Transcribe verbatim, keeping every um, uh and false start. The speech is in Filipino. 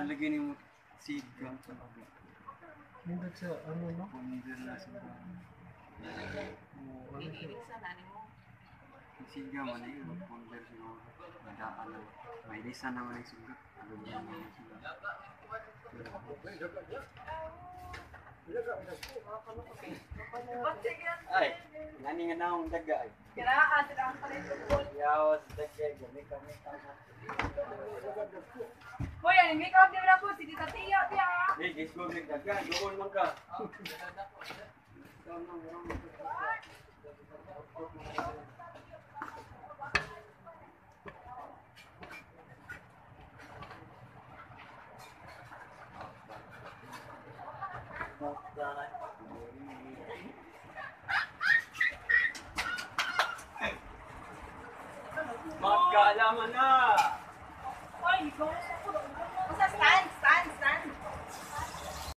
nalagay ni mo sigang sa loob. Nindot sa ano no? Ponder na sa loob. Oo, ano siya? Yung siga man na yun, ponder siguro. Nadaan na. May lisa naman yung sugat. Alam mo naman yung sugat. Ay, nani nga na akong daga ay. Kiraan, sila ang palitupol. Yawas, daga, gamay kami kami. Hoy, ano, make up din na po, si Tita Tia, Tia. Hey, guys, go big daga, doon man ka. Magkaalaman na! Hoy, ikaw sa kulo. Sa stand?